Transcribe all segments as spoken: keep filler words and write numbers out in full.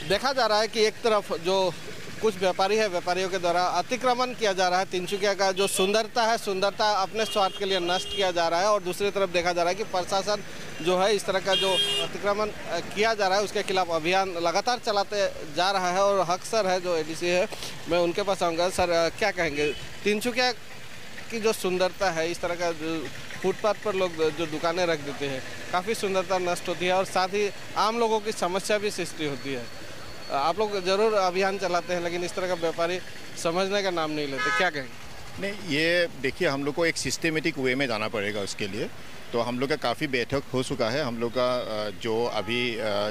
देखा जा रहा है कि एक तरफ जो कुछ व्यापारी है, व्यापारियों के द्वारा अतिक्रमण किया जा रहा है, तिनसुकिया का जो सुंदरता है, सुंदरता अपने स्वार्थ के लिए नष्ट किया जा रहा है। और दूसरी तरफ देखा जा रहा है कि प्रशासन जो है इस तरह का जो अतिक्रमण किया जा रहा है उसके खिलाफ अभियान लगातार चलाते जा रहा है। और हक सर है जो एडीसी है, मैं उनके पास आऊँगा। सर क्या कहेंगे, तिनसुकिया की जो सुंदरता है, इस तरह का जो फुटपाथ पर लोग जो दुकानें रख देते हैं, काफ़ी सुंदरता नष्ट होती है और साथ ही आम लोगों की समस्या भी सृष्टि होती है। आप लोग जरूर अभियान चलाते हैं लेकिन इस तरह का व्यापारी समझने का नाम नहीं लेते, क्या कहेंगे? नहीं, ये देखिए, हम लोग को एक सिस्टमेटिक वे में जाना पड़ेगा उसके लिए। तो हम लोग का काफ़ी बैठक हो चुका है। हम लोग का जो अभी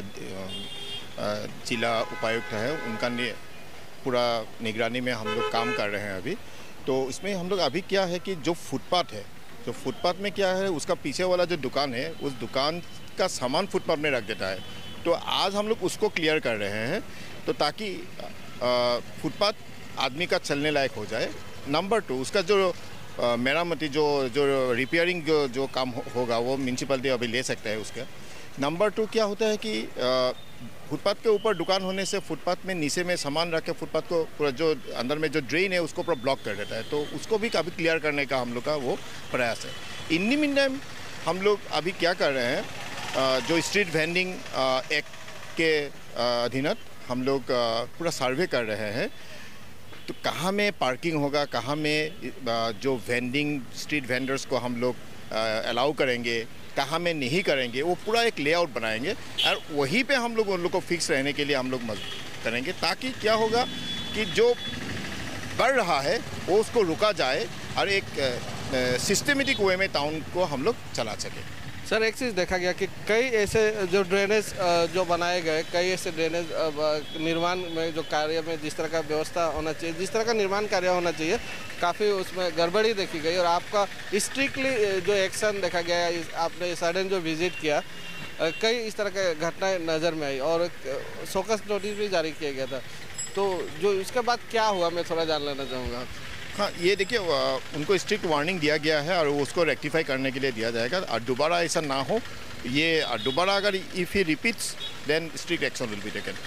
जिला उपायुक्त है उनका पूरा निगरानी में हम लोग काम कर रहे हैं अभी। तो इसमें हम लोग अभी क्या है कि जो फुटपाथ है, जो फुटपाथ में क्या है, उसका पीछे वाला जो दुकान है, उस दुकान का सामान फुटपाथ में रख देता है। तो आज हम लोग उसको क्लियर कर रहे हैं, तो ताकि फुटपाथ आदमी का चलने लायक हो जाए। नंबर टू, उसका जो मेरामती जो जो रिपेयरिंग जो जो काम हो, होगा वो म्यूनसिपलिटी अभी ले सकता है उसका। नंबर टू क्या होता है कि फुटपाथ के ऊपर दुकान होने से फुटपाथ में नीचे में सामान रख के फुटपाथ को पूरा जो अंदर में जो ड्रेन है उसको पूरा ब्लॉक कर देता है। तो उसको भी काफ़ी क्लियर करने का हम लोग का वो प्रयास है। इन दी मीन टाइम हम लोग अभी क्या कर रहे हैं, जो स्ट्रीट वेंडिंग एक्ट के अधीन हम लोग पूरा सर्वे कर रहे हैं। तो कहाँ में पार्किंग होगा, कहाँ में जो वेंडिंग स्ट्रीट वेंडर्स को हम लोग अलाउ करेंगे, कहाँ में नहीं करेंगे, वो पूरा एक लेआउट बनाएंगे और वहीं पे हम लोग उन लोग को फिक्स रहने के लिए हम लोग मदद करेंगे। ताकि क्या होगा कि जो बढ़ रहा है वो उसको रुका जाए और एक सिस्टमेटिक वे में टाउन को हम लोग चला सकें। सर, एक चीज़ देखा गया कि कई ऐसे जो ड्रेनेज जो बनाए गए, कई ऐसे ड्रेनेज निर्माण में जो कार्य में जिस तरह का व्यवस्था होना चाहिए, जिस तरह का निर्माण कार्य होना चाहिए, काफ़ी उसमें गड़बड़ी देखी गई। और आपका स्ट्रिक्टली जो एक्शन देखा गया, आपने सडन जो विजिट किया, कई इस तरह की घटनाएं नज़र में आई और शोकस नोटिस भी जारी किया गया था। तो जो इसके बाद क्या हुआ, मैं थोड़ा जान लेना चाहूँगा। हाँ, ये देखिए, उनको स्ट्रिक्ट वार्निंग दिया गया है और उसको रेक्टिफाई करने के लिए दिया जाएगा और दोबारा ऐसा ना हो। ये दोबारा अगर if he repeats then strict action will be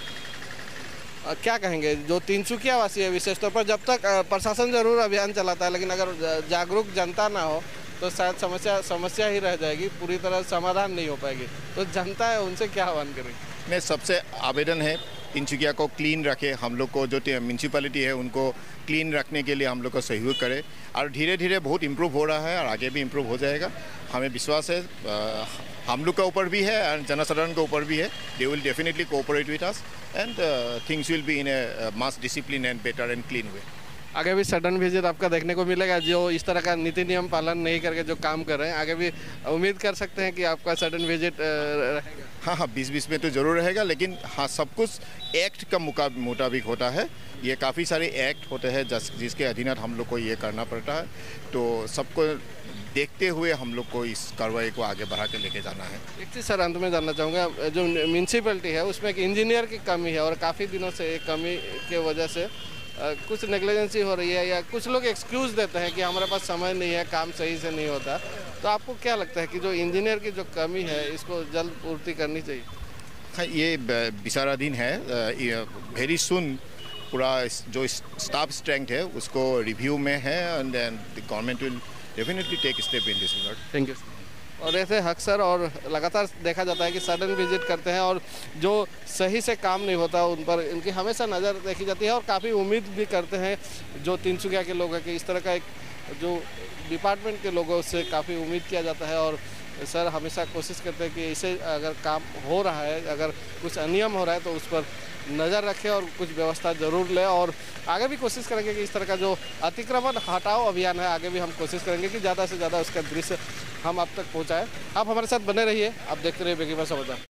taken. क्या कहेंगे, जो तिनसुकिया वासी है विशेष तौर पर, जब तक प्रशासन जरूर अभियान चलाता है लेकिन अगर जागरूक जनता ना हो तो शायद समस्या समस्या ही रह जाएगी, पूरी तरह समाधान नहीं हो पाएगी। तो जनता है, उनसे क्या आह्वान करेंगे? मैं सबसे आवेदन है तिनसुकिया को क्लीन रखे। हम लोग को जो म्यूनसिपैलिटी है उनको क्लीन रखने के लिए हम लोग को सहयोग करे और धीरे धीरे बहुत इम्प्रूव हो रहा है और आगे भी इम्प्रूव हो जाएगा, हमें विश्वास है। आ, हम लोग के ऊपर भी है और जनसाधारण के ऊपर भी है। They will definitely cooperate with us and things will be in a mass discipline and better and clean way. आगे भी सडन विजिट आपका देखने को मिलेगा, जो इस तरह का नीति नियम पालन नहीं करके जो काम कर रहे हैं। आगे भी उम्मीद कर सकते हैं कि आपका सडन विजिट रहेगा। हाँ हाँ, बीस बीस में तो ज़रूर रहेगा, लेकिन हाँ, सब कुछ एक्ट का मुताबिक होता है। ये काफ़ी सारे एक्ट होते हैं जिस जिसके अधीन हम लोग को ये करना पड़ता है। तो सबको देखते हुए हम लोग को इस कार्रवाई को आगे बढ़ा के लेके जाना है। एक चीज़ सर अंत में जानना चाहूँगा, जो म्यूनसिपैलिटी है उसमें एक इंजीनियर की कमी है और काफ़ी दिनों से एक कमी के वजह से आ, कुछ नेग्लिजेंसी हो रही है या कुछ लोग एक्सक्यूज़ देते हैं कि हमारे पास समय नहीं है, काम सही से नहीं होता। तो आपको क्या लगता है कि जो इंजीनियर की जो कमी है इसको जल्द पूर्ति करनी चाहिए? हाँ, ये विचाराधीन है। वेरी सुन पूरा जो स्टाफ स्ट्रेंथ है उसको रिव्यू में है and then the government will definitely take step in this regard. Thank you. और ऐसे अक्सर और लगातार देखा जाता है कि सडन विजिट करते हैं और जो सही से काम नहीं होता उन पर इनकी हमेशा नज़र देखी जाती है और काफ़ी उम्मीद भी करते हैं जो तिनसुकिया के लोग हैं कि इस तरह का एक जो डिपार्टमेंट के लोगों से काफ़ी उम्मीद किया जाता है। और सर हमेशा कोशिश करते हैं कि इसे अगर काम हो रहा है, अगर कुछ अनियम हो रहा है तो उस पर नज़र रखें और कुछ व्यवस्था ज़रूर लें। और आगे भी कोशिश करेंगे कि इस तरह का जो अतिक्रमण हटाओ अभियान है, आगे भी हम कोशिश करेंगे कि ज़्यादा से ज़्यादा उसका दृश्य हम आप तक पहुँचाएँ। आप हमारे साथ बने रहिए, आप देखते रहिए बेगीमा समाचार।